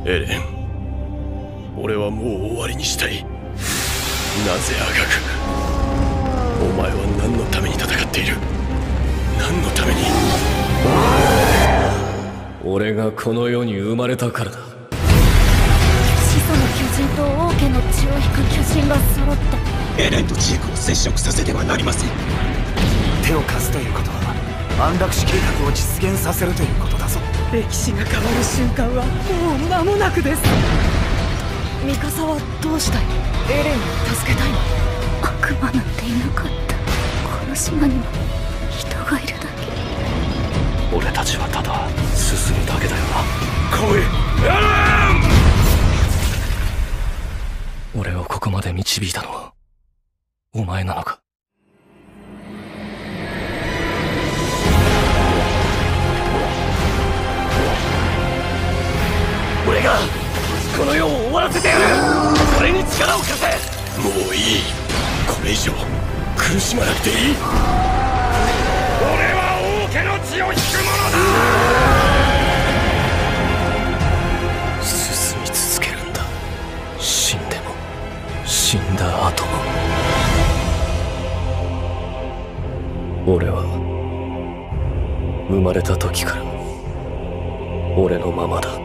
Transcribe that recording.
エレン、俺はもう終わりにしたい。なぜアガク、お前は何のために戦っている？何のために？俺がこの世に生まれたからだ。 始祖の巨人と王家の血を引く巨人が揃って、 エレンとジークを接触させてはなりません。 手を貸すということは安楽死計画を実現させるということだぞ。 歴史が変わる瞬間はもう間もなくです。 ミカサはどうしたい？エレンを助けたいの？悪魔なんていなかった。この島にも人がいるだけ。 俺たちはただ進むだけだよな。 来い、エレン！ 俺をここまで導いたのはお前なのか？俺がこの世を終わらせてやる。俺に力を貸せ。もういい。これ以上苦しまなくていい。 俺は王家の血を引く者だ。 進み続けるんだ。死んでも死んだ後も。俺は生まれた時から俺のままだ。